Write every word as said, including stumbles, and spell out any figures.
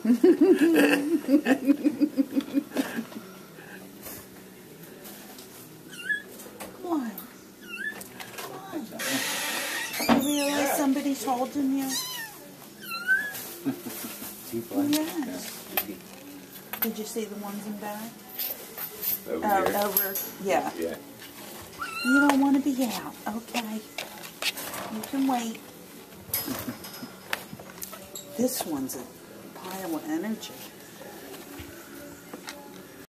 What? What? You realize somebody's holding you? Yes. Did you see the ones in back? Over Oh, here? over. Yeah. Yeah. You don't want to be out. Okay. You can wait. This one's a pile of energy.